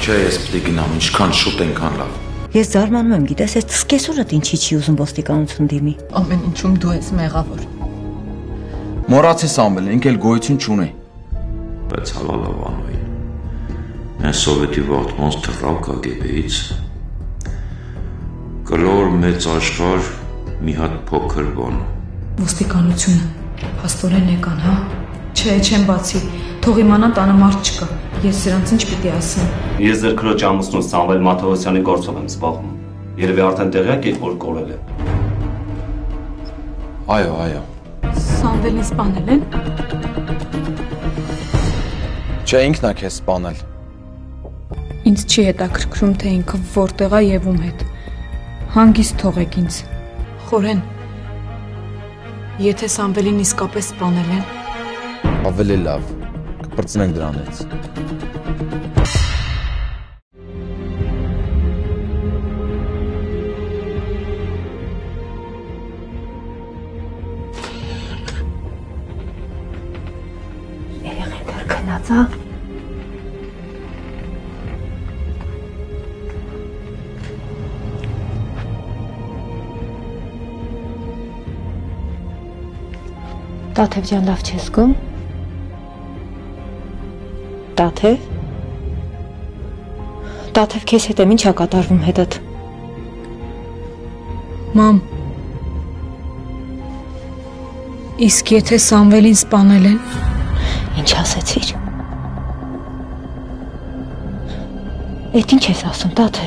Չէ, ես պիտի գնամ, ինչքան շուտ այնքան լավ։ Ես զարմանում եմ, գիտես, այս սկեսուրդ ինչի չի ուզում ոստիկանություն դիմի։ Ամեն ինչում դու ես մեղավոր։ Մոռացի Սամվելը, ինք էլ գոյություն չունի։ Բայց հալալավանոյին, այն սովետի վաղտմանց թռավ KGB-ից, կլոր մեծ աշխար մի հատ փոքր բան։ Ոստիկանությունը, փաստորեն եկան, հա։ Չէ, չեմ բացի, թող իմանան տանը մարդ չկա, ես սրանց ինչ պիտի ասեմ։ Ես ձեր քրոջ ամուսնու Սամվել Մաթեոսյանի գործով եմ զբաղվում, երևի արդեն տեղյակ եք, որ կորել է։ Այո։ Սամվելին սպանել են։ Չէ, ինքն է քեզ սպանել։ Ինձ չի հետաքրքրում, թե ինքը որտեղ է եւ ում հետ։ Հանգիստ թողեք ինձ։ Խորեն, եթե Սամվելին իսկապես սպանել են։ Ավելի լավ, կպրծնենք դրանից։ Երեղեն դեռ քնած, հա։ Տաթև ջան, լավ չես զգում։ Տաթև քեզ հետ եմ, ինչ ա կատարվում հետդ։ Մամ, իսկ եթե Սամվելին սպանել են։ Ինչ ասեցիր։ Էդ ինչ ես ասում, Տաթև։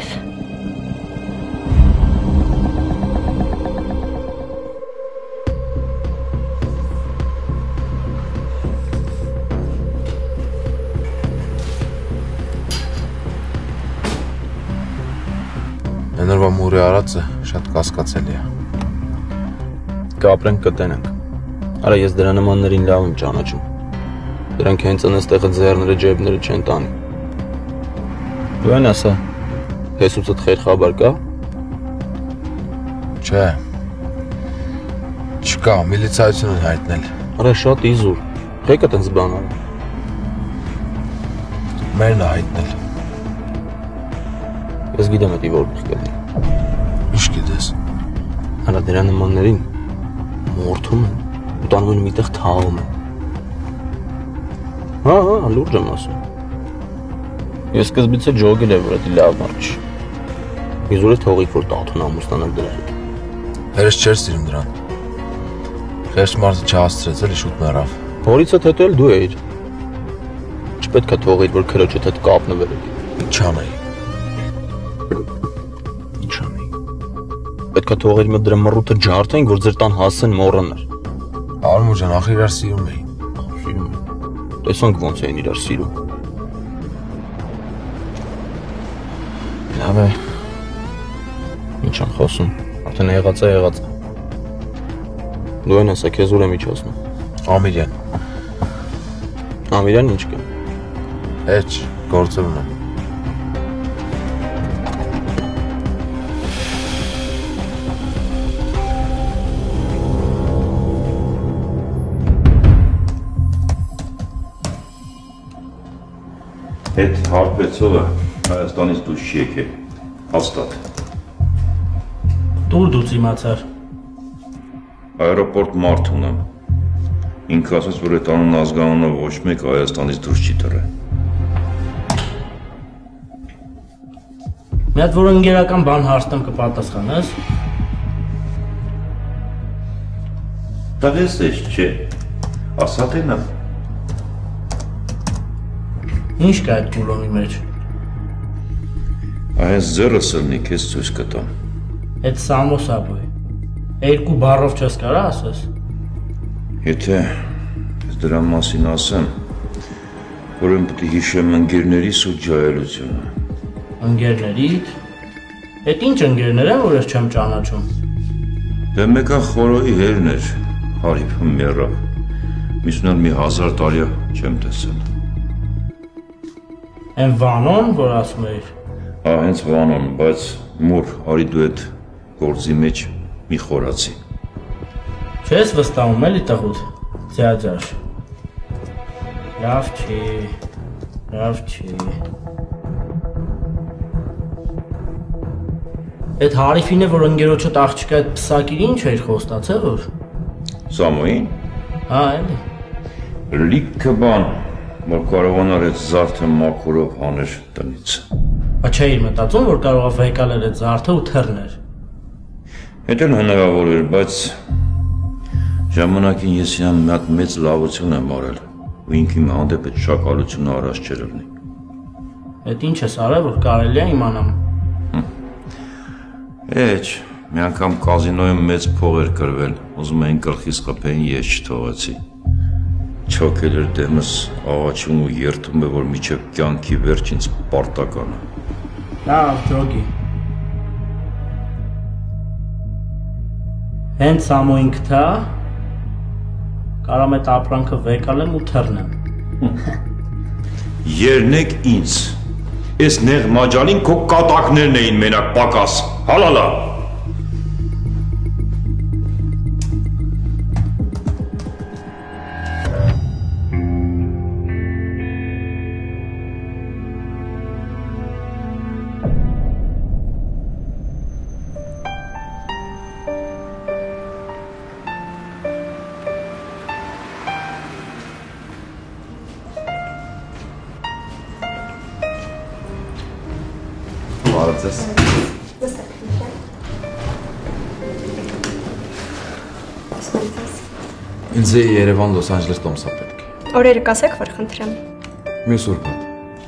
Ներվա մուրի արածը շատ կասկածելի է։ Կապրենք կտենենք։ Արա ես դրա նմաններին լավ եմ ճանաչում։ Դրանք հենց անստեղը ձեռները ջեբները չեն տանի։ Դու են ասա, Հեսուսդ խեր խաբար կա։ Չէ։ Չկա, միլիցայություն են հայտնել։ Արա շատ իզուր։ Ղեկը տենց բան արա։ Մերն է հայտնել։ Ես գիտեմ էդի որտեղ կլինի։ Ինչ գիտես։ Արա դրա նմաններին մորթում են, ու տանում են միտեղ թաղում են։ Հա, լուրջ եմ ասում։ Ես սկզբից է ջոգել եմ, որ էդի լավ մարդ չի։ Իզուր է թողիկ, որ տաթուն ամուսնանալ դրա հետ։ Հերս չեր սիրում դրան։ Խերս մարդը չհասցրեց, էլի շուտ մեռավ։ Հորիցդ հետ էլ դու էիր։ Չպետք է թողեիր, որ քրոջդ հետ կապնվել էի։ Ինչ անեի։ Պետք է թողեր մի դրա մռութը ջարդենք, որ ձեր տան հասցեն մոռանար։ Արմու ջան, ախր իրար սիրում էին։ Սիրում են։ Տեսանք ոնց էին իրար սիրում։ Լավ է։ Ինչ եմ խոսում, արդեն եղած է։ Դու են ասա, քեզ ուր եմ իջացնում։ Ամիրյան։ Ամիրյան ինչ կա։ Էջ, գործեր ունեմ։ Այդ հարբեցողը Հայաստանից դուրս չի եկել, հաստատ։ Դուր դուց իմացար։ Այրոպորտ մարդ ունեմ։ Ինքը ասաց, որ այդ անուն ազգանունը ոչ մեկ Հայաստանից դուրս չի թռել։ Մի հատ որ ընկերական բան հարցնեմ կպատասխանես։ Տղես ես չէ, ասա թե նա։ Ինչ կա այդ կուլոնի մեջ։ Այս ձեռս ըլնի քեզ ցույց կտամ։ Այդ սամոսաբույ։ Երկու բառով չես կարա ասես։ Եթե դրա մասին ասեմ, ուրեմն պետք է հիշեմ ընկերներիս ու ջահելությունը։ Ընկերներիդ։ Այդ ինչ ընկերներ են, որ ես չեմ ճանաչում։ Դե մեկը խորոյի հերն էր, հարիփը մեռավ։ Մյուսն էլ մի 1000 տարի չեմ տեսել։ Այն Վանոն, որ ասում էիր։ Հա, հենց Վանոն, բայց մոր, արի դու այդ գործի մեջ մի խորացի։ Չես վստահում էլի տղուտ, ձյաձաշ։ Լավ չի։ Այդ Հարիֆին է, որ ընկերոջդ աղջիկը այդ պսակիր ինչ էր խոստացել որ։ Սամոյին, Հա, էլի։ լիքը բան, որ կարողանար այդ զարդը մաքուրով հաներ տնից։ Բա չէիր մտածում, որ կարող է վեկալել այդ զարդը ու թռներ։ Հետ էլ հնարավոր էր, բայց ժամանակին ես իրան մի հատ մեծ լավություն եմ արել ու ինքիմ հանդեպ այդ շակալությունը առաջ չէր ելնի։ Այդ ինչ ես արել, որ կարելի է իմանամ։ Էջ, մի անգամ կազինոյում մեծ փող էր կրվել, ուզում էին գլխիս խփեին, ես չթողեցի։ Չոքել էր դեմս աղաչում ու երթում է, որ միջև կյանքի վերջ ինձ պարտականը։ Լավ, ջոգի։ Հենց Սամոյին գտա, կարամ այդ ապրանքը վեկալեմ ու թռնեմ։ Երնեք ինձ, ես նեղ մաջալին քո կատակներն էին մենակ պակաս, հալալա։ Բարացես։ Ինձ է Երևան Լոս Անջելես տոմսա պետք է։ Օրերը կասեք, որ խնդրեմ։ Մյուս ուրբաթ։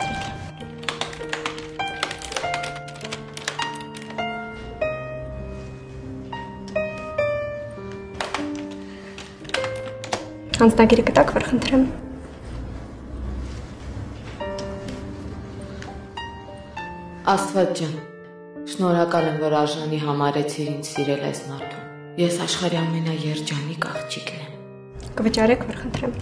Հանձնագիրը կտակ, որ խնդրեմ։ Աստված ջան, շնորհակալ եմ, որ արժանի համարեցիր ինձ սիրել այս մարդուն։ Ես աշխարհի ամենաերջանիկ աղջիկն եմ։ Կվճարեք, որ խնդրեմ։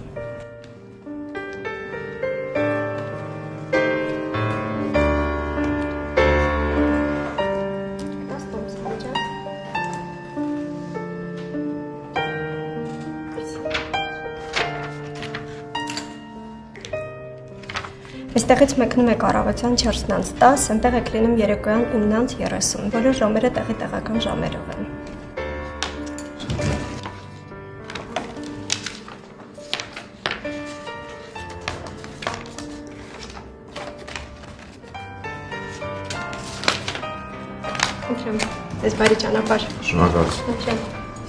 Այստեղից մեկնում եք առավոտյան 4:10, այնտեղ եք լինում երեկոյան 9:30, բոլոր ժամերը տեղի տեղական ժամերով են։ Խնդրեմ, ձեզ բարի ճանապարհ։ Շնորհակալություն։ Խնդրեմ։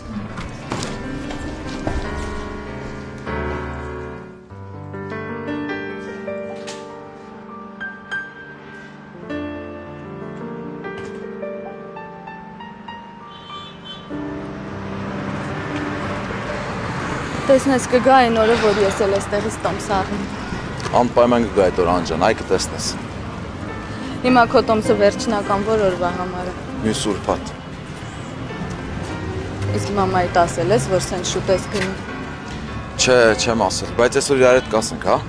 Տեսնես կգա այն օրը, որ ես էլ էստեղից տոմս առնեմ։ Անպայման կգա այդ օր Անջան, այ կտեսնես։ Հիմա քո տոմսը վերջնական որ օրվա համար է։ Մյուս ուրբաթ։ Իսկ մամայիդ ասել ես, որ սենց շուտ ես գնում։ Չէ, չեմ ասել, բայց այսօր իրար հետ կասենք, հա։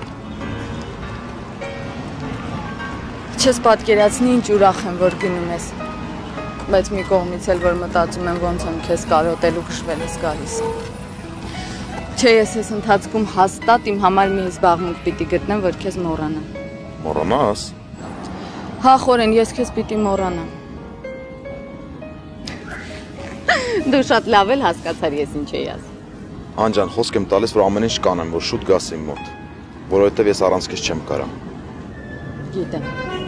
Չես պատկերացնի ինչ ուրախ եմ, որ գնում ես։ Բայց մի կողմից էլ որ մտածում եմ ոնց եմ քեզ կարոտել ու քշվել ես գալիս։ Չէ, ես ես ընթացքում հաստատ իմ համար մի զբաղմունք պիտի գտնեմ, որ քեզ մոռանամ։ Մոռանաս։ Հա, խորեն, ես քեզ պիտի մոռանամ։ Դու շատ լավ էլ հասկացար ես ինչ էի ասում։ Անջան, խոսք եմ տալիս, որ ամեն ինչ կանեմ, որ շուտ գաս իմ մոտ, որովհետև ես առանց քեզ չեմ կարա։ Գիտեմ։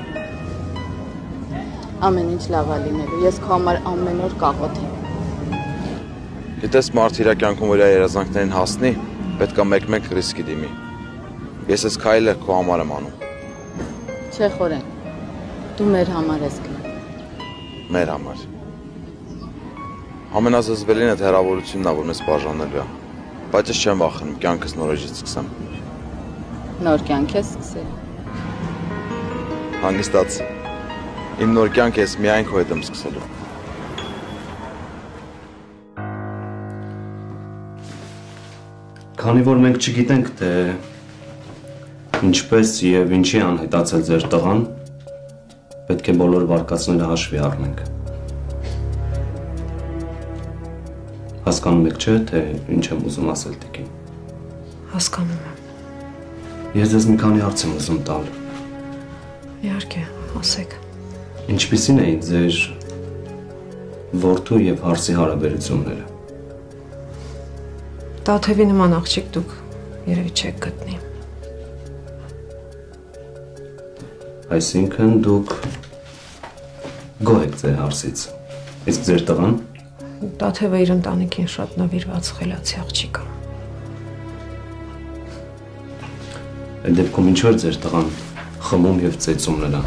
Ամեն ինչ լավ է լինելու, ես քո համար ամեն օր կաղոթեմ։ Գիտես, մարդ իր կյանքում որ իր երազանքներին հասնի, պետք է մեկ-մեկ ռիսկի դիմի։ Ես այս քայլը քո համար եմ անում։ Չէ, խորեն, դու մեր համար ես գնում։ Մեր համար։ Ամենազզվելին այդ հեռավորությունն է, որ մեզ բաժանելու է, բայց ես չեմ վախենում, կյանքս նորեջից սկսեմ։ Նոր կյանք ես սկսել։ Հանգստացի։ Իմ նոր կյանքը ես միայն քո հետ եմ սկսելու։ Քանի որ մենք չգիտենք, թե ինչպես եւ ինչի անհետացել ձեր տղան, պետք է բոլոր վարկածները հաշվի առնենք։ Հասկանում եք, չէ՞, թե ինչ եմ ուզում ասել տիկին։ Հասկանում եմ։ Ես ձեզ մի քանի հարց եմ ուզում տալ։ Իհարկե, ասեք։ Ինչպիսին էին ձեր որդու եւ հարսի հարաբերությունները։ Տաթևի նման աղջիկ դուք երևի չեք գտնի։ Այսինքն դուք գոհ եք ձեր հարսից։ Իսկ ձեր տղան։ Տաթևը իր ընտանիքին շատ նվիրված խելացի աղջիկ է։ Այդ դեպքում ինչու է ձեր տղան խմում եւ ծեծում նրան։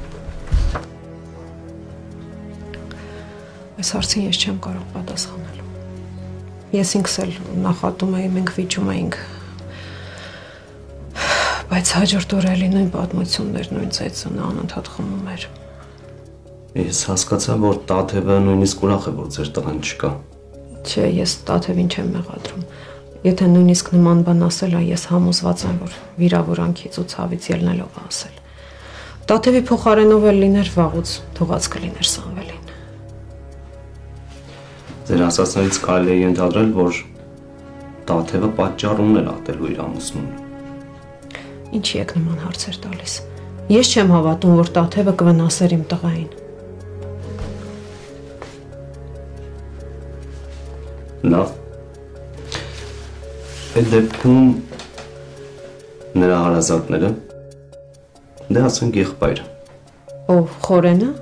Այս հարցին ես չեմ կարող պատասխանել։ Ես ինքս էլ նախատում էի, մենք վիճում էինք։ Բայց հաջորդ օրը նույն պատմություններ, նույն ծեծը նա անընդհատ խմում էր։ Ես հասկացա, որ Տաթևը նույնիսկ ուրախ է, որ ձեր տղան չկա։ Չէ, ես Տաթևին չեմ մեղադրում։ Եթե նույնիսկ նման բան ասել է, ես համոզված եմ, որ վիրավորանքից ու ցավից ելնելով ասել։ Տաթևի փոխարենով էլ լիներ վաղուց թողած կլիներ Սամվելին։ Ձեր ասածներից կարելի է ենթադրել, որ Տաթևը պատճառ ուներ ատելու իր ամուսնուն։ Ինչի եք նման հարցեր տալիս։ Ես չեմ հավատում, որ Տաթևը կվնասեր իմ տղային։ Լավ։ Այդ դեպքում նրա հարազատները դե ասենք եղբայրը։ Ով Խորենը։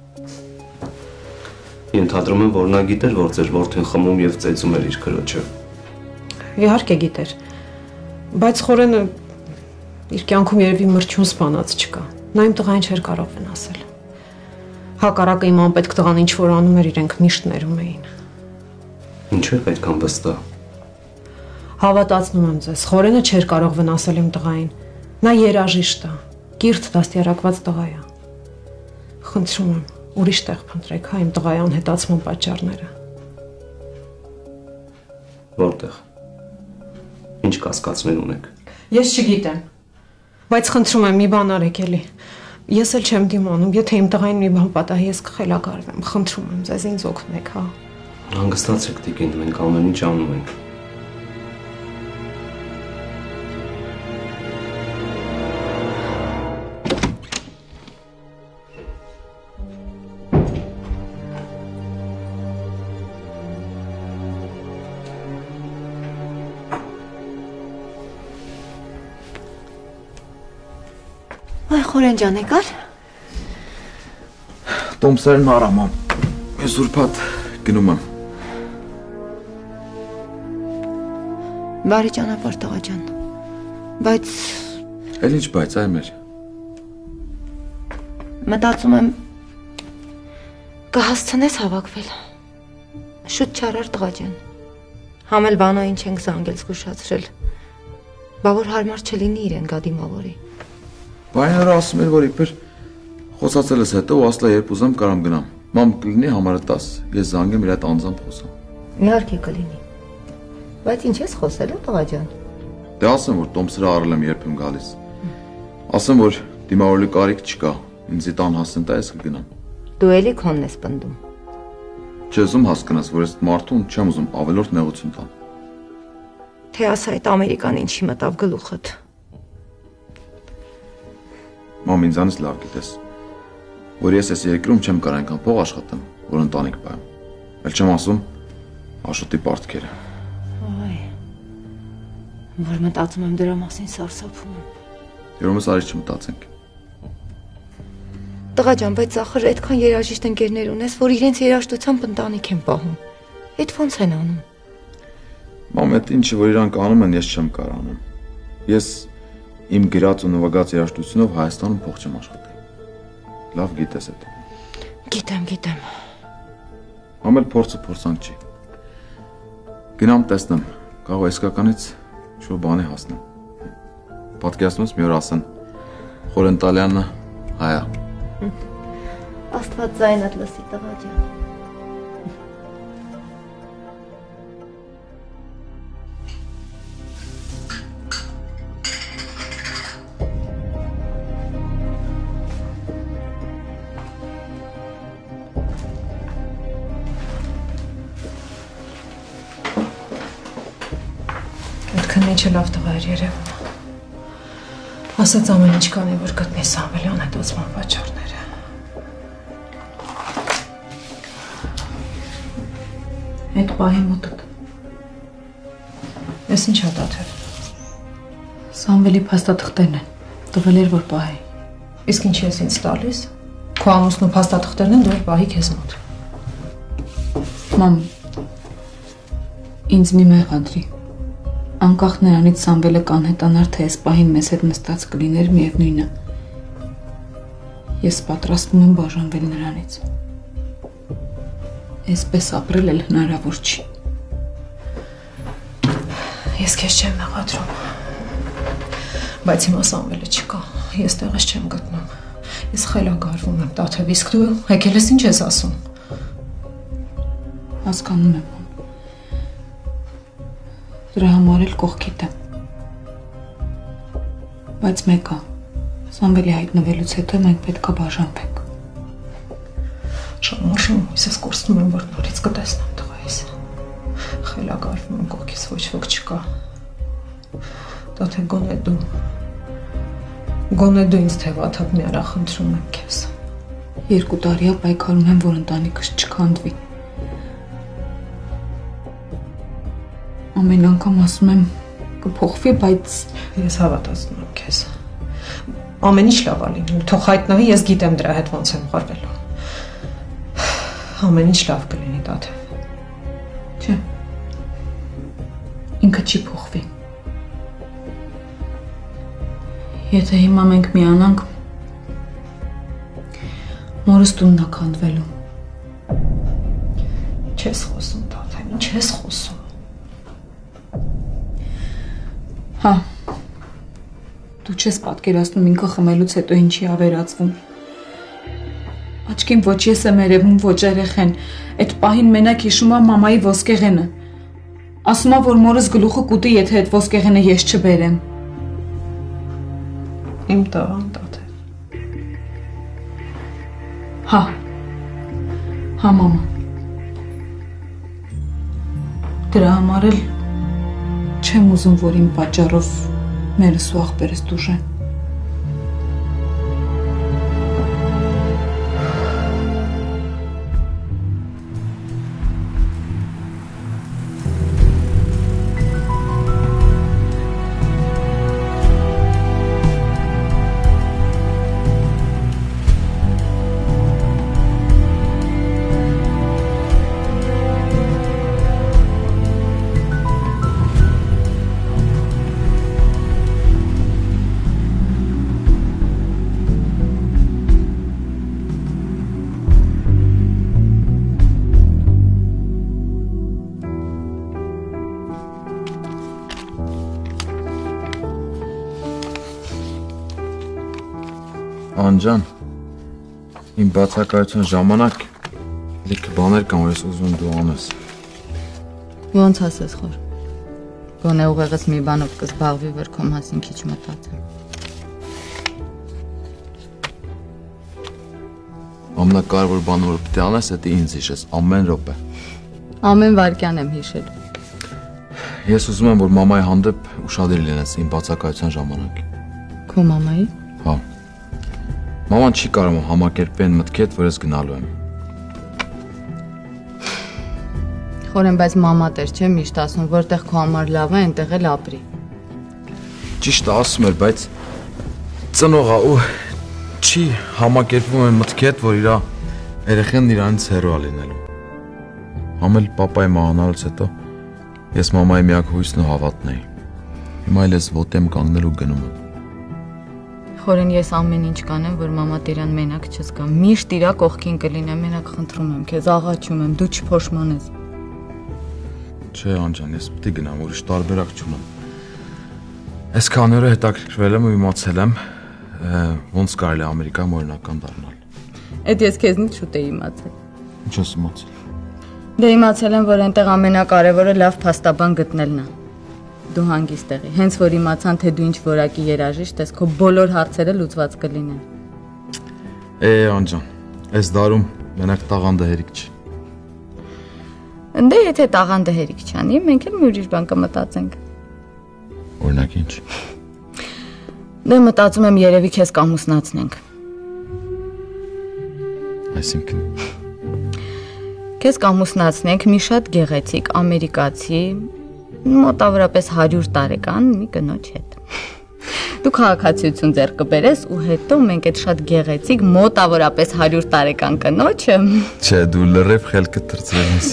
Ենթադրում եմ, որ նա գիտեր, որ ձեր որդին խմում եւ ծեծում էր իր քրոջը։ Իհարկե գիտեր։ Բայց Խորենը իր կյանքում երևի մրջուն սպանած չկա։ Նա իմ տղային չէր կարող վնասել։ Հակառակը իմ անպետք տղան ինչ որ անում էր, իրենք միշտ ներում էին։ Ինչու եք այդքան վստահ։ Հավատացնում եմ ձեզ, Խորենը չէր կարող վնասել իմ տղային։ Նա երաժիշտ է, կիրթ դաստիարակված տղա է։ Խնդրում եմ, ուրիշ տեղ փնտրեք, հա, իմ տղայի անհետացման պատճառները։ Որտեղ։ Ինչ կասկածներ ունեք։ Ես չգիտեմ։ Բայց խնդրում եմ, մի բան արեք էլի։ Ես էլ չեմ դիմանում, եթե իմ տղային մի բան պատահի, ես կխելագարվեմ։ Խնդրում եմ ձեզ, ինձ օգնեք, հա։ Հանգստացեք տիկին, մենք ամեն ինչ անում ենք։ Այ Խորեն ջան, եկար։ Տոմսերն արամամ։ Ես ուրբաթ գնում եմ։ Բարի ճանապարհ տղա ջան։ Բայց Էլ ինչ բայց այ մեր։ մտածում եմ կհասցնես հավաքվել։ Շուտ չարար տղա ջան։ Համ էլ բանային չենք զանգել զգուշացրել։ Բա որ հարմար չլինի իրեն գա դիմավորի։ Բայները ասում էր, որ իբր խոսացել ես հետո ու ասլա երբ ուզեմ կարամ գնամ։ Մամ կլինի համարը 10, ես զանգեմ իր այդ անձամբ խոսամ։ Իհարկե կլինի։ Բայց ինչ ես խոսել, տղա ջան։ Դե ասեմ, որ տոմսերը առել եմ երբ եմ գալիս։ Ասեմ, որ դիմավորելու կարիք չկա, ինձի տան հասնեն տա ես կգնամ։ Դու էլի քոնն ես պնդում։ Չես ուզում հասկանաս, որ ես մարդուն չեմ ուզում ավելորդ նեղություն տամ։ Թե ասա այդ Ամերիկան ինչի մտավ գլուխդ։ Մամ ինձանից լավ գիտես, որ ես այս երկրում չեմ կարող այնքան փող աշխատեմ, որ ընտանիք պահեմ։ Էլ չեմ ասում Աշոտի պարտքերը։ Այ, որ մտածում եմ դրա մասին սարսափում եմ։ Երոմս արի չմտածենք։ Տղա ջան, բայց ախր այդքան երաժիշտ ընկերներ ունես, որ իրենց երաժշտությամբ ընտանիք են պահում։ Այդ ո՞նց են անում։ Մամ, այդ ինչը որ իրանք անում են, ես չեմ կարող անել։ Ես իմ գրած ու նվագած երաժշտությունով Հայաստանում փող չեմ աշխատել։ Լավ գիտես այդ։ Գիտեմ։ Ամել փորձը փորձանք չի։ Գնամ տեսնեմ, կարող իսկականից ինչ-որ բանի հասնեմ։ Պատկերացնում ես մի օր ասեն Խորեն Տալյանը հայա։ Աստված ձայնդ լսի տղա ջան։ Քննիչը լավ տղա էր երևում։ Ասաց ամեն ինչ կանի, որ գտնի Սամվելի անհետացման պատճառները։ Այդ պահի մոտդ։ Ես ինչ ա դատել։ Սամվելի փաստաթղթերն են։ Տվել էր որ պահի։ Իսկ ինչ ես ինձ տալիս։ Քո ամուսնու փաստաթղթերն են, դու էլ պահի քեզ մոտ։ Մամ, ինձ մի մեղադրի։ Անկախ նրանից Սամվելը կանհետանար, թե այս պահին մեզ հետ նստած կլիներ միևնույնը։ Ես պատրաստվում եմ բաժանվել նրանից։ Այսպես ապրել էլ հնարավոր չի։ Ես քեզ չեմ մեղադրում։ Բայց հիմա Սամվելը չկա։ Ես տեղս չեմ գտնում։ Ես խելագարվում եմ, Տաթև, իսկ դու եկել ես ինչ ես ասում։ Հասկանում եմ։ Դրա համար էլ կողքիդ եմ։ Բայց մեկ է, Սամվելի հայտնվելուց հետո մենք պետք է բաժանվենք։ Շամարշում ես կորցնում եմ, որ նորից կտեսնեմ տղայիս։ Խելագարվում եմ, կողքից ոչ ոք չկա։ Տաթև, գոնե դու ինձ թևաթափ մի արա խնդրում եմ քեզ։ 2 տարի է պայքարում եմ, որ ընտանիքս չքանդվի։ Ամեն անգամ ասում եմ կփոխվի, բայց ես հավատացնում եմ քեզ։ Ամեն ինչ լավ է լինում, թող հայտնվի, ես գիտեմ դրա հետ ոնց եմ վարվելու։ Ամեն ինչ լավ կլինի, Տաթև։ Չէ։ Ինքը չի փոխվի։ Եթե հիմա մենք միանանք, մորս տունն է քանդվելու։ Չես խոսում, Տաթև, ինչ ես խոսում։ Հա, դու չես պատկերացնում ինքը խմելուց հետո ինչի ա վերածվում։ Աչքին ոչ ես եմ երևում, ոչ երեխեն, այդ պահին մենակ հիշում ա մամայի ոսկեղենը։ Ասում ա, որ մորս գլուխը կուտի, եթե այդ ոսկեղենը ես չբերեմ։ Իմ տղան, Տաթև։ Հա, մամա։ Դրա համար էլ չեմ ուզում, որ իմ պատճառով մերս ու աղբերս դուժեն։ Անջան, իմ բացակայության ժամանակ լիքը բաներ կան, որ ես ուզում դու անես։ Ոնց ասես խոր։ Գոնե ուղեղս մի բանով կզբաղվի, որ քո մասին քիչ մտածեմ։ Ամենակարևոր բանը, որ պետք է անես, դա ինձ հիշես, ամեն րոպե։ Ամեն վայրկյան եմ հիշել։ Ես ուզում եմ, որ մամայի հանդեպ ուշադիր լինես իմ բացակայության ժամանակ։ Քո մամայի։ Հա։ Մաման չի կարող համակերպել այն մտքիդ, որ ես գնալու եմ։ Խորեն, բայց մամա տեր չէ միշտ ասում, որտեղ քո համար լավ է, այնտեղ էլ ապրի։ Ճիշտ ասում էր, բայց ծնողա ու չի համակերպվում այն մտքիդ, որ իր երեխան իրանից հեռու է լինելու։ Համել պապայի մահանալուց հետո ես մամայի միակ հույսն ու հավատն էի։ Հիմա էլ ես ոտեմ կանգնել ու գնում եմ։ Խորեն, ես ամեն ինչ կանեմ, որ մամա տիրան մենակ չզգա։ Միշտ իրա կողքին կլինեմ, մենակ խնդրում եմ քեզ, աղաչում եմ, դու չփոշմանես։ Չէ, Անջան, ես պետք է գնամ, ուրիշ տարբերակ չունեմ։ Այսքան օրը հետաքրքրվել եմ ու իմացել եմ, ոնց կարելի է Ամերիկայում օրինական դառնալ։ Էդ ես քեզնից շուտ էի իմացել։ Ինչ ես իմացել։ Դե իմացել եմ, որ այնտեղ ամենակարևորը լավ փաստաբան գտնելն է։ Դու հանգիստ եղի, հենց որ իմացան, թե դու ինչ որակի երաժիշտ ես, քո բոլոր հարցերը լուծված կլինեն։ Անջան, այս դարում մենակ տաղանդը հերիք չի։ Դե եթե տաղանդը հերիք չանի, մենք էլ մի ուրիշ բան կմտածենք։ Օրինակ ինչ։ Դե մտածում եմ երևի քեզ կամուսնացնենք։ Այսինքն Քեզ կամուսնացնենք մի շատ գեղեցիկ ամերիկացի, մոտավորապես 100 տարեկան մի կնոջ հետ։ Դու քաղաքացիություն ձեռք կբերես ու հետո մենք այդ շատ գեղեցիկ մոտավորապես 100 տարեկան կնոջը Չէ, դու լրիվ խելքը թրծրել ես։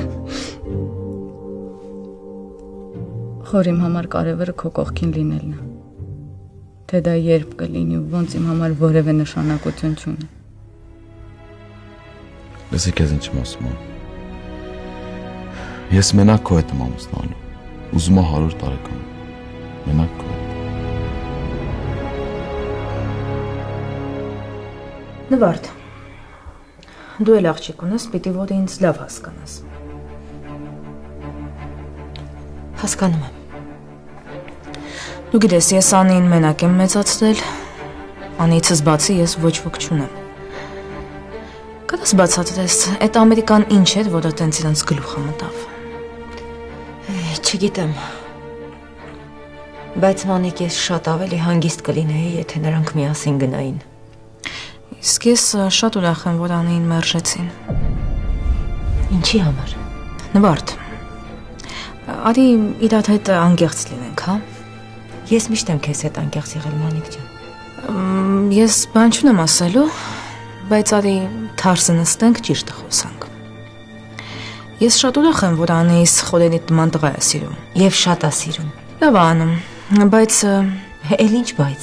Խոր իմ համար կարևորը քո կողքին լինելն է։ Թե դա երբ կլինի ու ոնց իմ համար որևէ նշանակություն չունի։ Լսի քեզ ինչ եմ ասում։ Ես մենակ քո հետ եմ ամուսնալու։ Ուզում եմ 100 տարեկան։ Մենակ քո հետ։ Նվարդ, դու էլ աղջիկ ունես, պիտի որ ինձ լավ հասկանաս։ Հասկանում եմ։ Դու գիտես, ես Անին մենակ եմ մեծացրել, Անիցս բացի ես ոչ ոք չունեմ։ Կդաս բացատրես, այդ Ամերիկան ինչ էր, որը տենց իրենց գլուխը մտավ։ Չգիտեմ։ Բայց Մանիկ ես շատ ավելի հանգիստ կլինեի, եթե նրանք միասին գնային։ Իսկ ես շատ ուրախ եմ, որ Անին մերժեցին։ Ինչի համար։ Նվարդ, արի իրար հետ անկեղծ լինենք, հա։ Ես միշտ եմ քեզ հետ անկեղծ եղել, Մանիկ ջան։ Ես բան չունեմ ասելու, բայց արի թարսը նստենք, ճիշտը խոսանք։ Ես շատ ուրախ եմ, որ Անիս խորենիդ նման տղա է սիրում։ Եվ շատ է սիրում։ Լավ անում, բայց էլ ինչ բայց։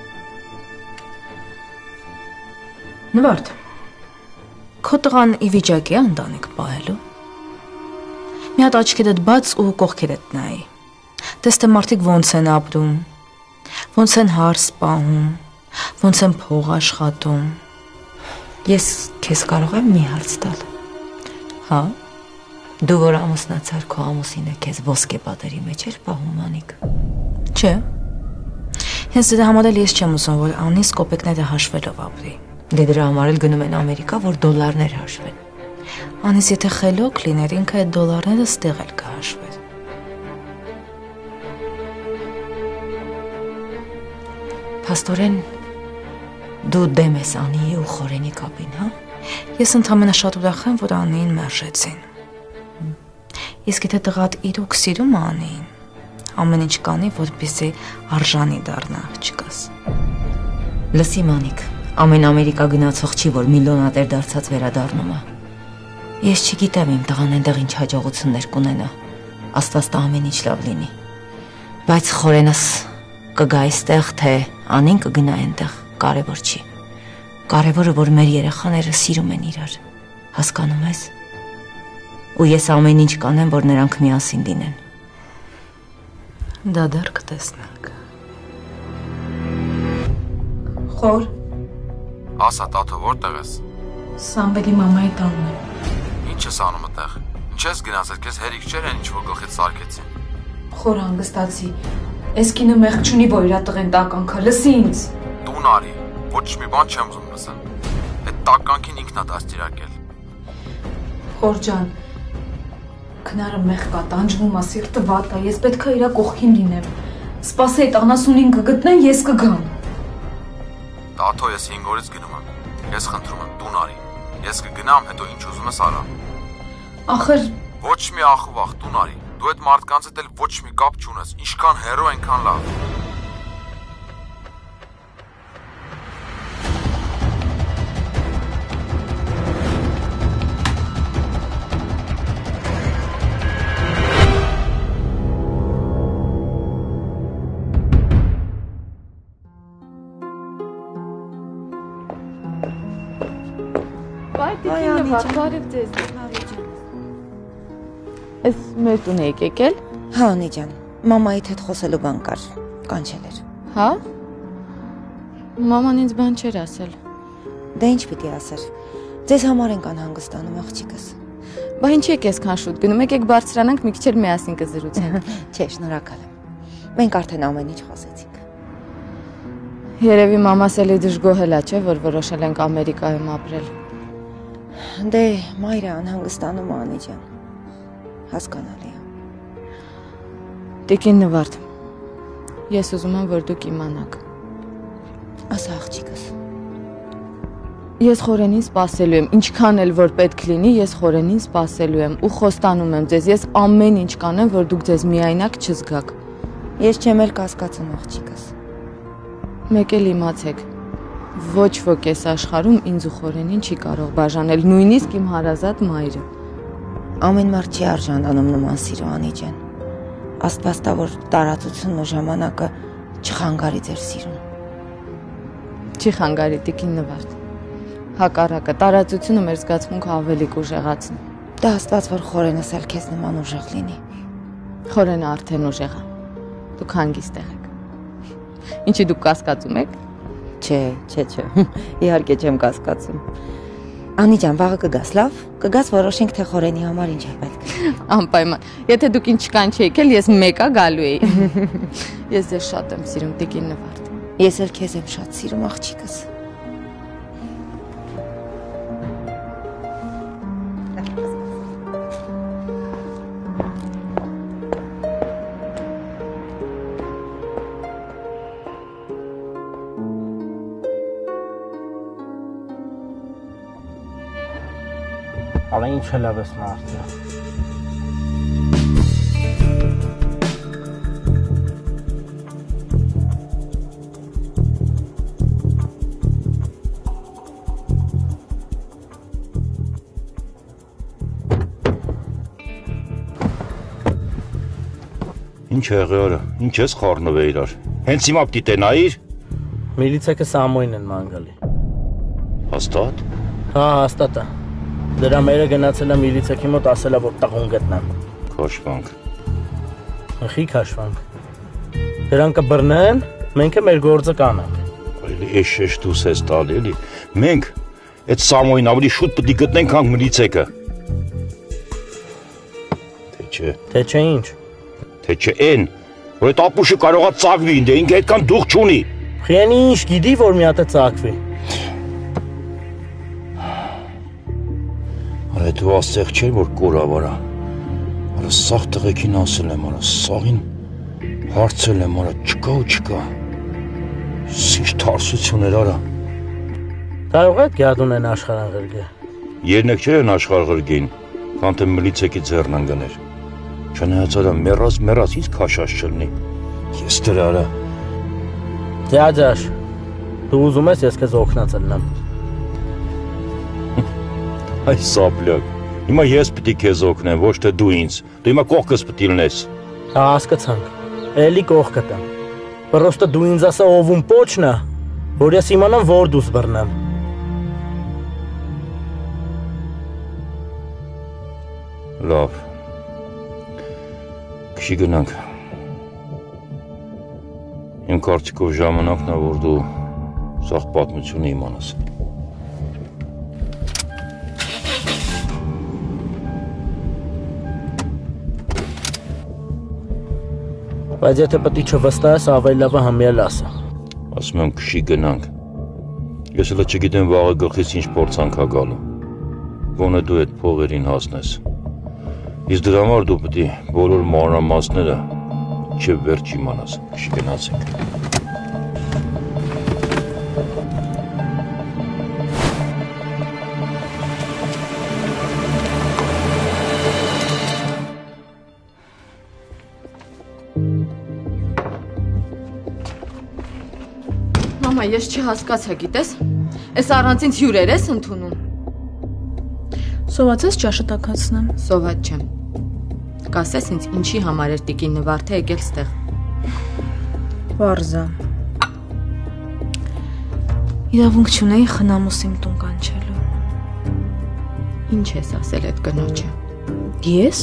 Նվարդ, քո տղան ի վիճակի է ընտանիք պահելու։ Մի հատ աչքերդ բաց ու կողքերդ նայի։ Տես թե մարդիկ ոնց են ապրում, ոնց են հարս պահում, ոնց են փող աշխատում։ Ես քեզ կարող եմ մի հարց տալ։ Հա։ Դու որ ամուսնացար, քո ամուսինը քեզ ոսկե պատերի մեջ էր պահում, Մանիկ։ Չէ։ Հենց դրա համար էլ ես չեմ ուզում, որ Անիս կոպեկները հաշվելով ապրի։ Դե դրա համար էլ գնում են Ամերիկա, որ դոլարներ հաշվեն։ Անիս եթե խելոք լիներ, ինքը այդ դոլարները ստեղ էլ կհաշվեր։ Փաստորեն դու դեմ ես Անիի ու Խորենի կապին, հա։ Ես ընդամենը շատ ուրախ եմ, որ Անիին մերժեցին։ Իսկ եթե տղադ իրոք սիրում է Անիին, ամեն ինչ կանի, որպեսզի արժանի դառնա աղջկաս։ Լսի, Մանիկ, ամեն Ամերիկա գնացող չի, որ միլիոնատեր դարձած վերադառնում է։ Ես չգիտեմ իմ տղան այնտեղ ինչ հաջողություններ կունենա։ Աստված տա ամեն ինչ լավ լինի։ Բայց Խորենս կգա այստեղ, թե Անին կգնա այնտեղ, կարևոր չի։ Կարևորը, որ մեր երեխաները սիրում են իրար։ Հասկանում ես։ Ու ես ամեն ինչ կանեմ, որ նրանք միասին լինեն։ Դա դեռ կտեսնենք։ Խոր։ Ասա, տաթո, որտեղ ես։ Սամվելի մամայի տանն է։ Ինչ ես անում այդտեղ։ Ինչ ես գնացել, քեզ հերիք չէր այն ինչ որ գլխից սարքեցին։ Խոր հանգստացի։ Այս կինը մեղք չունի, որ իր տղեն տականքա, լսի ինձ։ Տուն արի, ոչ մի բան չեմ ուզում լսել։ Այդ տականքին ինքն է դաստիարակել։ Խոր ջան, քնարը մեղք կա, տանջվում է, սիրտը վատ է, ես պետք է իր կողքին լինեմ։ Սպասի այդ անասունին կգտնեն, ես կգամ։ Տաթո, ես 5 օրից գնում եմ։ Ես խնդրում եմ, տուն արի։ Ես կգնամ, հետո ինչ ուզում ես արա։ Ախր Ոչ մի ախ ու վախ, տուն արի։ Դու այդ մարդկանց հետ էլ ոչ մի կապ չունես։ Ինչքան հերո, այնքան լավ։ Ես մեր տուն եք եկել։ Հա, Անի ջան, մամայիդ հետ խոսելու բան կար, կանչել էր։ Հա։ Մաման ինձ բան չէր ասել։ Դե ինչ պիտի ասեր։ Ձեզ համար ենք անհանգստանում, աղջիկս։ Բա ինչի եք այսքան շուտ գնում, եկեք բարձրանանք մի քիչ էլ միասին կզրուցենք։ Չէ, շնորհակալ եմ։ Մենք արդեն ամեն ինչ խոսեցինք։ Երևի մամաս էլի դժգոհել է, չէ, որ որոշել ենք Ամերիկայում ապրել։ Դե մայրը անհանգստանում է, Անի ջան։ Հասկանալի է։ Տիկին Նվարդ, ես ուզում եմ, որ դուք իմանաք։ Ասա աղջիկս։ Ես խորենին սպասելու եմ, ինչքան էլ որ պետք լինի, ես խորենին սպասելու եմ ու խոստանում եմ ձեզ, ես ամեն ինչ կանեմ, որ դուք ձեզ միայնակ չզգաք։ Ես չեմ էլ կասկածում աղջիկս։ Մեկ էլ իմացեք, ոչ ոք այս աշխարհում ինձ ու խորենին չի կարող բաժանել, նույնիսկ իմ հարազատ մայրը։ Ամեն մարդ չի արժանանում նման սիրո անիջեն։ Աստված տա, որ տարածությունն ու ժամանակը չխանգարի ձեր սիրուն։ Չի խանգարի տիկին Նվարդ։ Հակառակը, տարածությունը մեր զգացմունքը ավելի կուժեղացնի։ Դա Աստված, որ խորենս էլ քեզ նման ուժեղ լինի։ Խորենը արդեն ուժեղ է։ Դուք հանգիստ եղեք։ Ինչի դուք կասկածում եք։ Չէ։ Իհարկե չեմ կասկածում։ Անի ջան, վաղը կգաս, լավ։ Կգաս որոշենք, թե խորենի համար ինչ է պետք։ Անպայման։ Եթե դուք ինձ չկանչեիք էլ, ես մեկա գալու էի։ Ես ձեզ շատ եմ սիրում, տիկին Նվարդ։ Ես էլ քեզ եմ շատ սիրում, աղջիկս։ Ալա ինչ լավ ես մարդը։ Ինչ եղի արա, ինչ ես խառնվե իրար։ Հենց հիմա պիտի տենայիր։ Միլիցիակը Սամոյին են մանգալի։ Հաստատ։ Հա, հաստատ է։ Դրա մերը գնացել է միլիցիայի մոտ, ասել է, որ տղուն գտնեմ։ Քաշվանք։ Խի քաշվանք։ Դրանք կբռնեն, մենք մեր գործը կանենք։ Այլ էշ դուս ես տալի էլի։ Մենք այդ Սամոյին ավելի շուտ պիտի գտնենք, քան միլիցիակը։ Թե չէ ինչ։ Թե չէ այն, որ այդ ապուշը կարողա ծաղվի ինձ, ինքը այդքան դուխ չունի։ Խիանի ինչ գիտի, որ մի հատ է ծաղվի։ Արա դու աստեղ չէր, որ կորավարա։ Արա սաղ տղեկին ասել եմ, արա սաղին հարցել եմ, արա չկա ու չկա։ Ինչ թարսություն էր, արա։ Կարող եք գյադուն են աշխարհան ղրգե։ Երնեք չէր են աշխարհ ղրգեին, քան թե միլիցիայի ձեռն ընկներ։ Չնայած արա մեռած ինձ քաշած չլնի։ Ես դրա արա։ Ձյաձաշ, դու ուզում ես ես քեզ օգնած ելնեմ։ Այ սապլյակ, հիմա ես պիտի քեզ օգնեմ, ոչ թե դու ինձ։ Դու հիմա կողքս պիտի լնես։ Հա, հասկացանք։ Էլի կողքդ եմ։ Պրոստը դու ինձ ասա ովուն պոչնա, որ ես իմանամ որ դուս բռնեմ։ Լավ։ Քշի գնանք։ Իմ կարծիքով ժամանակն է, որ դու սաղ պատմությունը իմանաս։ Բայց եթե պետք չվստահես, ավելի լավ է համյալ ասա։ Ասում եմ քշի գնանք։ Ես էլ չգիտեմ վաղը գլխից ինչ փորձանք ա գալու։ Գոնե դու այդ փողերին հասնես։ Իսկ դրա համար դու պետք է բոլոր մանրամասները չէ վերջ իմանաս։ Քշի գնացինք։ Մամա, ես չհասկացա, գիտես, այս առանց ինձ հյուրեր ես ընդունում։ Սոված ես ճաշը տաքացնեմ։ Սոված չեմ։ Կասես ինձ ինչի համար էր տիկին Նվարդը եկել ստեղ։ Վարզա։ Իրավունք չունեի խնամուս իմ տուն կանչելու։ Ինչ ես ասել այդ կնոջը։ Ես։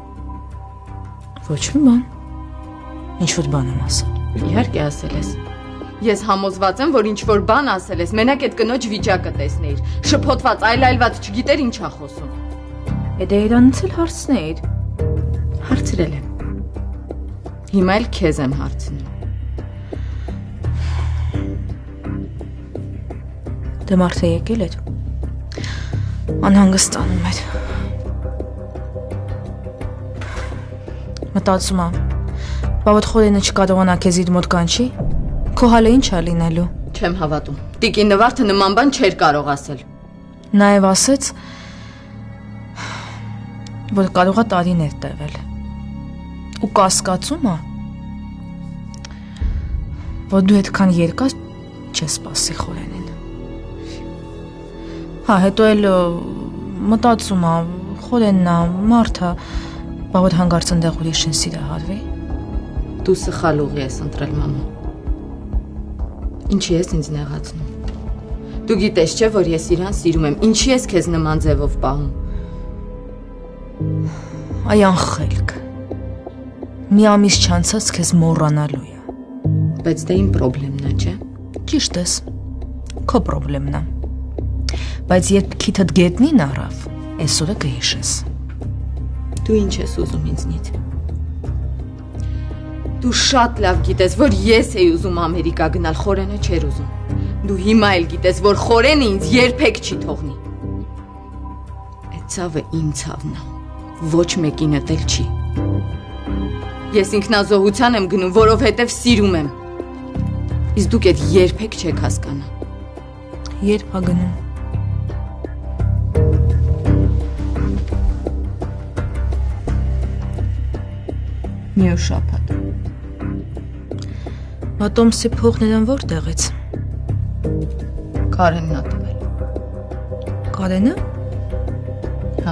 Ոչ մի բան։ Ինչ-որ բան եմ ասել։ Իհարկե ասել ես։ Ես համոզված եմ, որ ինչ-որ բան ասել ես, մենակ այդ կնոջ վիճակը տեսնեիր։ Շփոթված, այլայլված, չգիտեր ինչ ա խոսում։ Դե իրանից էլ հարցնեիր։ Հարցրել եմ։ Հիմա էլ քեզ եմ հարցնում։ Դե մարդը եկել էր։ Անհանգստանում էր։ Մտածում եմ, բավոտ խորենը չկարողանա քեզ իր մոտ կանչի, քո հալը ինչ ա լինելու։ Չեմ հավատում։ Տիկին Նվարդը նման բան չէր կարող ասել։ Նաև ասեց, որ կարող է տարիներ տևել։ Ու կասկածում է, որ դու այդքան երկար չես սպասի Խորենին։ Հա, հետո էլ մտածում է, Խորենն է, մարդը, բա որ հանգարց ընդեղ ուրիշին սիրահարվի։ Դու սխալ ուղի ես ընտրել, մամա։ Ինչի ես ինձ նեղացնում։ Դու գիտես չէ, որ ես իրան սիրում եմ, ինչի ես քեզ նման ձևով պահում։ Այ անխելք։ Մի ամիս չանցած քեզ մոռանալու է։ Բայց դա իմ պրոբլեմն է, չէ՞։ Ճիշտ ես։ Քո պրոբլեմն է։ Բայց երբ քիթդ գետնին առավ, այսօրը կհիշես։ Դու ինչ ես ուզում ինձնից։ Դու շատ լավ գիտես, որ ես էի ուզում Ամերիկա գնալ, Խորենը չէր ուզում։ Դու հիմա էլ գիտես, որ Խորենը ինձ երբեք չի թողնի։ Այդ ցավը իմ ցավն է, ոչ մեկինդ էլ չի։ Ես ինքնազոհության եմ գնում, որովհետև սիրում եմ։ Իսկ դուք այդ երբեք չեք հասկանա։ Երբ ա գնում։ Մի օր շաբաթ։ Մատոմսի փողներն որտեղից։ Կարենն ա տվել։ Կարենը։ Հա։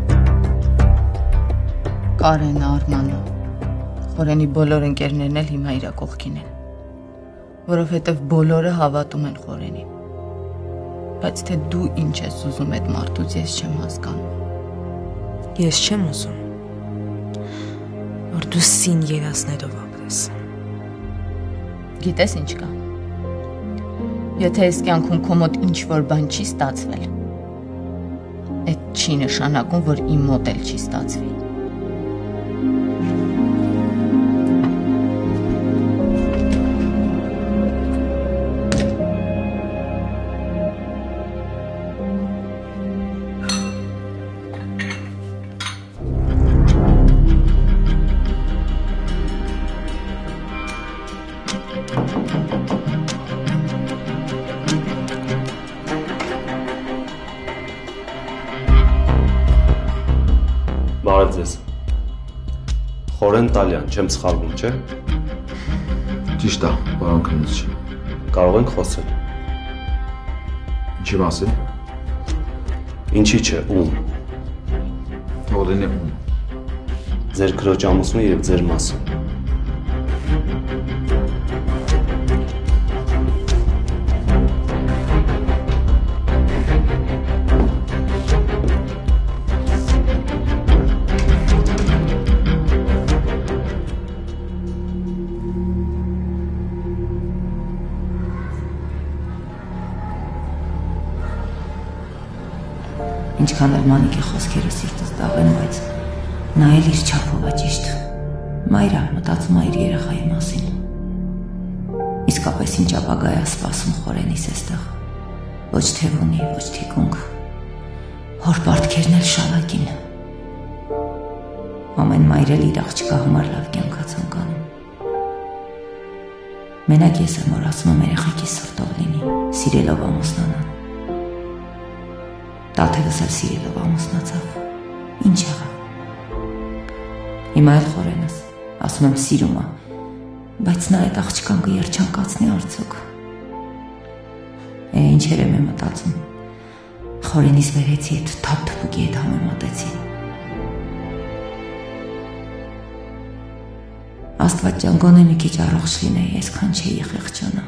Կարենը, Արմանը։ Խորենի բոլոր ընկերներն էլ հիմա իր կողքին են։ Որովհետև բոլորը հավատում են Խորենին։ Բայց թե դու ինչ ես ուզում այդ մարդուց, ես չեմ հասկանում։ Ես չեմ ուզում, որ դու սին երազներով ապրես։ Գիտես ինչ կա։ Եթե այս կյանքում քո մոտ ինչ-որ բան չի ստացվել, այդ չի նշանակում, որ իմ մոտ էլ չի ստացվի։ Բարև ձեզ։ Խորեն Տալյան, չեմ սխալվում, չէ՞։ Ճիշտ է, պարոն քննիչ։ Կարող ենք խոսել։ Ինչի մասին։ Ինչի՞ չէ, ում։ Խորենի ում։ Ձեր քրոջ ամուսնու եւ ձեր մասին։ Ինչքան էլ Մանիկի խոսքերը սիրտս դաղեն, բայց նա էլ իր չափով է ճիշտ։ Մայրը մտածում է իր երեխայի մասին։ Իսկապես ինչ ապագա է սպասում Խորենիս էստեղ։ Ոչ թևունի, ոչ թիկունք։ Հոր պարտքերն էլ շալակին։ Ամեն մայր էլ իր աղջկա համար լավ կյանք է ցանկանում։ Մենակ ես եմ, որ ասում եմ երեխեքի սրտով լինի, սիրելով ամուսնանան։ Տաթևս էլ սիրելով ամուսնացավ, ինչ եղավ։ Հիմա էլ Խորենս, ասում եմ սիրում է, բայց նա այդ աղջկան կերջանկացնի արդյոք։ Ինչեր եմ մտածում, Խորենից վերեցի այդ թափ-թփուկի հետ համեմատեցի։ Աստված ջան, գոնե մի քիչ առողջ լինեի, այսքան չէի խեղճանա։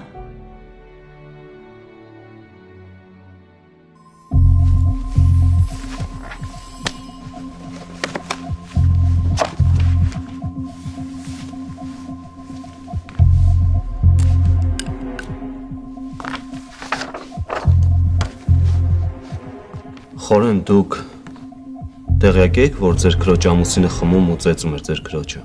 Խորեն, դուք տեղյակ եք, որ ձեր քրոջ ամուսինը խմում ու ծեծում էր ձեր քրոջը։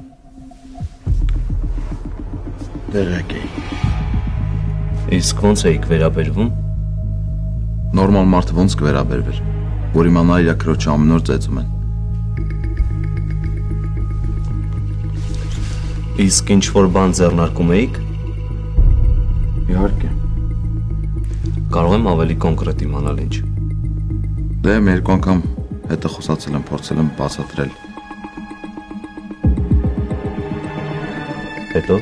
Տեղյակ էի։ Իսկ ո՞նց էիք վերաբերվում։ Նորմալ մարդը ոնց կվերաբերվեր, որ իմանա իր քրոջը ամեն օր ծեծում են։ Իսկ ինչ որ բան ձեռնարկում էիք։ Իհարկե։ Կարող եմ ավելի կոնկրետ իմանալ ինչ։ Դե մի երկու անգամ հետը խոսացել եմ, փորձել եմ բացատրել։ Հետո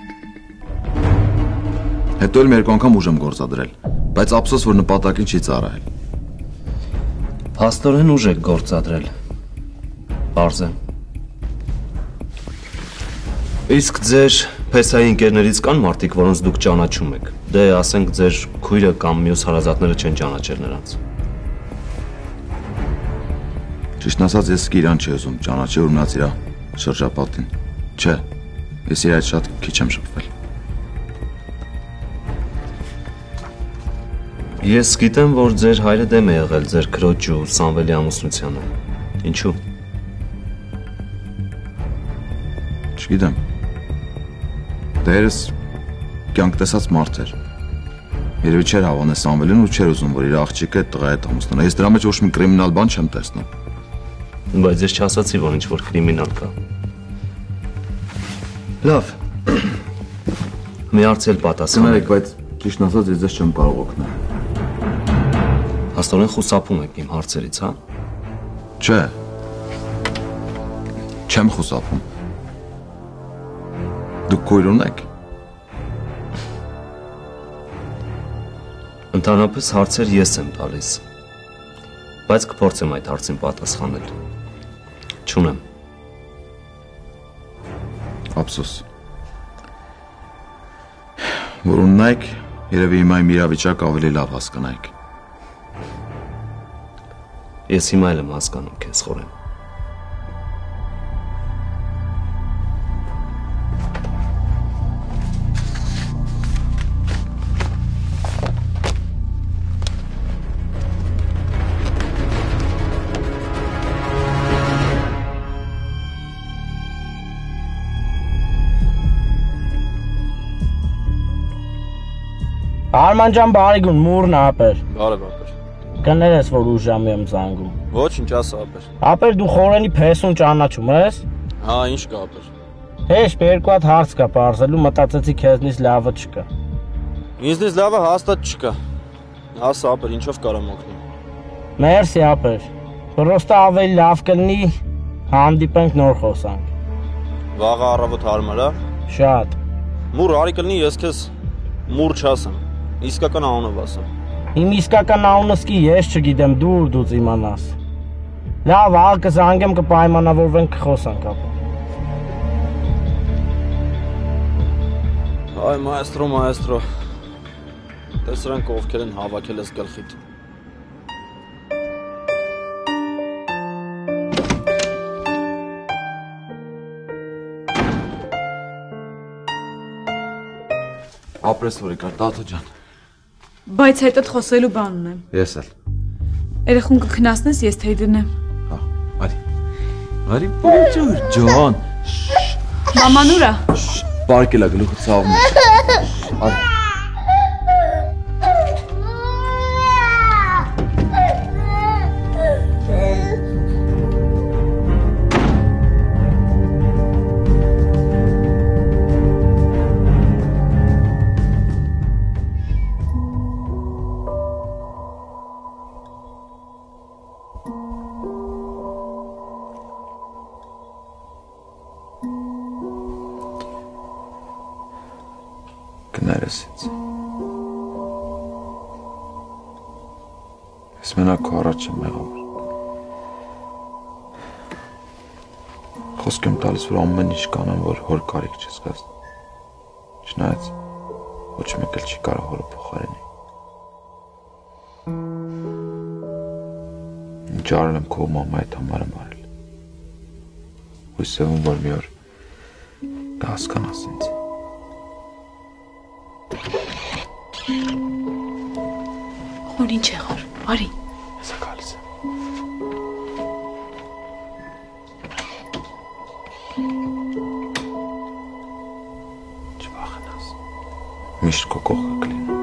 Հետո էլ մի երկու անգամ ուժ եմ գործադրել, բայց ափսոս որ նպատակին չի ծառայել։ Փաստորեն ուժ եք գործադրել։ Պարզ է։ Իսկ ձեր փեսայի ընկերներից կան մարդիկ, որոնց դուք ճանաչում եք։ Դե ասենք ձեր քույրը կամ մյուս հարազատները չեն ճանաչել նրանց։ Ճիշտն ասած ես իրան չի ուզում ճանաչել ու մնաց իրա շրջապատին։ Չէ, ես իր այդ շատ քիչ եմ շփվել։ Ես գիտեմ, որ ձեր հայրը դեմ է եղել ձեր քրոջ ու Սամվելի ամուսնությանը։ Ինչու՞։ Չգիտեմ։ Դերս կյանք տեսած մարդ էր։ Երևի չէր հավանել Սամվելին ու չէր ուզում, որ իր աղջիկը տղայի հետ ամուսնանա։ Ես դրա մեջ ոչ մի կրիմինալ բան չեմ տեսնում։ Բայց ես չասացի, որ ինչ որ կրիմինալ կա։ Լավ։ Մի հարց էլ պատասխանեք, բայց ճիշտն ասած ես ձեզ չեմ կարող օգնել։ Հաստորեն խուսափում եք իմ հարցերից, հա։ Չէ։ Չեմ խուսափում։ Դուք քույր ունեք։ Ընդհանրապես հարցեր ես եմ տալիս, բայց կփորձեմ այդ հարցին պատասխանել։ Չունեմ։ Ափսոս։ Որ ուննայք, երևի հիմա իմ իրավիճակը ավելի լավ հասկանայք։ Ես հիմա էլ եմ հասկանում քեզ, Խորեն։ Արման ջան, բարիգուն, մուրն ապեր։ Բարև ապեր։ Կներես, որ ուժ ժամի եմ զանգում։ Ոչինչ, ասա ապեր։ Ապեր դու Խորենի փեսուն ճանաչում ես։ Հա, ինչ կա ապեր։ Հեշտ երկու հատ հարց կա բարձելու, մտածեցի քեզնից լավը չկա։ Ինձնից լավը հաստատ չկա։ Ասա ապեր, ինչով կարամ օգնել։ Մերսի ապեր։ Պրոստը ավելի լավ կլինի հանդիպենք նոր խոսանք։ Վաղը առավոտ հարմար է։ Շատ։ Մուր արի կլինի, ես քեզ մուր չասեմ։ Իսկական անունով ասեմ։ Իմ իսկական անունս კი ես չգիտեմ, դու իմանաս։ Լավ, աղ կզանգեմ կպայմանավորվենք կխոսանք ապա։ Այ մայստրո։ Տեսրանք ովքեր են հավաքել ես գլխիդ։ Ապրես որ եկար, տատո ջան։ Բայց հետդ խոսելու բան ունեմ։ Ես էլ։ Երեխուն կքնացնես, ես թեյ դնեմ։ Հա, արի։ Արի, բոջուր ջան։ Մաման ուր է։ Պարկելա գլուխը ցավում է։ Արի։ Կներես ինձ։ Ես մենակ քո առաջ եմ եղավ։ Խոսք եմ տալիս, որ ամեն ինչ կանեմ, որ հոր կարիք չես գաս։ Չնայած ոչ մեկ էլ չի կարող հորը փոխարինի։ Ինչ արել եմ քո մամայի համար եմ արել։ Հույս եմ, որ մի օր կհասկանաս ինձ։ Խոր ինչ եղար, արի։ Հեսա գալիս եմ։ Չվախենաս, միշտ քո կողքը կլինեմ։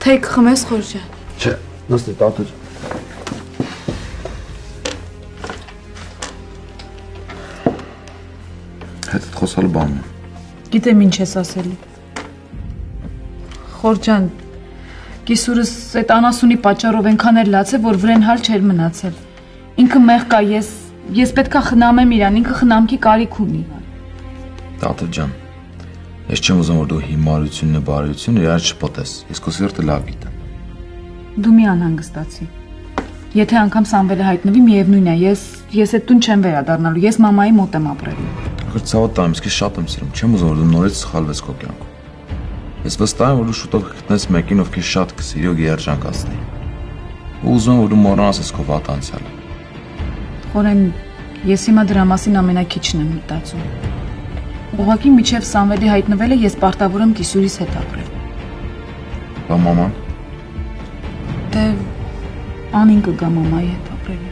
Թե կխմես Խորժան։ Չէ, նստի տատուր։ Հետդ խոսալու բանն է։ Գիտեմ ինչ ես ասելու։ Խորժան, կիսուրս այդ անասունի պատճառով այնքան էր լացել, որ վրեն հալ չէր մնացել։ Ինքը մեղ կա, ես պետքա խնամեմ իրան, ինքը խնամքի կարիք ունի։ Տատը ջան, ես չեմ ուզում, որ դու հիմարությունն ու բարությունն իրար չպոտես, ես քո սիրտը լավ գիտեմ։ Դու մի անհանգստացի։ Եթե անգամ Սամվելը հայտնվի, միևնույն է, ես այդ տուն չեմ վերադառնալու, ես մամայի մոտ եմ ապրելու։ Քրծավոտ տամ, ես քեզ շատ եմ սիրում, չեմ ուզում, որ դու նորից սխալվես քո կյանքում։ Ես վստահ եմ, որ դու շուտով կգտնես մեկին, ով քեզ շատ կսիրի ու երջանկացնի։ Ու ուզում եմ, որ դու մոռանաս քո վատ անցյալը։ Խորեն, ես հիմա դրա մասին ամենակիչն եմ մտածում։ Ուղղակի միջև Սամվելի հայտնվելը ես պարտավոր եմ կիսուրիս հետ ապրել։ Բա մաման։ Դե անին կգա մամայի հետ ապրելու։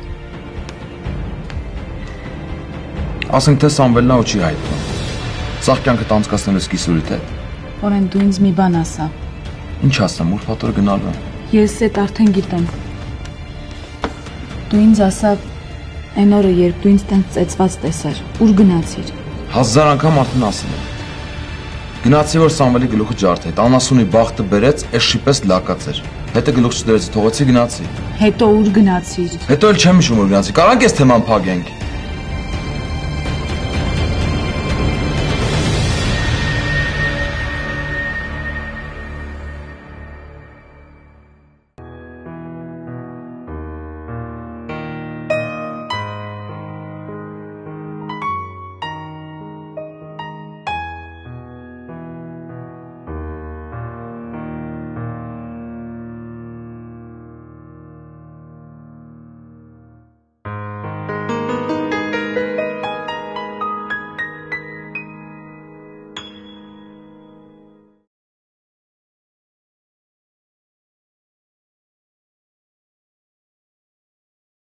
Ասենք թե Սամվելն ու չի հայտնում։ Սաղ կյանքդ անցկացնելս կիսուրիդ հետ։ Խորեն, դու ինձ մի բան ասա։ Ինչ ասեմ, ուրբաթօր գնալու եմ։ Ես այդ արդեն գիտեմ։ Դու ինձ ասա, այն օրը, երբ դու ինձ տենց ծեծված տեսար, ուր գնացիր։ 1000 անգամ արդեն ասել եմ։ Գնացի, որ Սամվելի գլուխը ջարդեց, անասունի բախտը բերեց, էս շիպես լակած էր։ Հետը գլուխ չդրեցի, թողեցի գնացի։ Հետո ուր գնացիր։ Հետո էլ չեմ հիշում, որ գնացի։ Կարանք ես թեման փակենք։